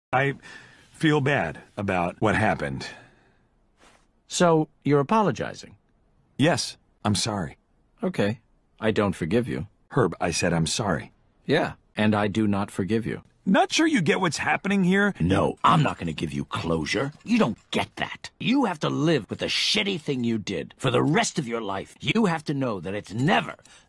I feel bad about what happened. So, you're apologizing? Yes, I'm sorry. Okay. I don't forgive you. Herb, I said I'm sorry. Yeah, and I do not forgive you. Not sure you get what's happening here? No, I'm not going to give you closure. You don't get that. You have to live with the shitty thing you did for the rest of your life. You have to know that it's never,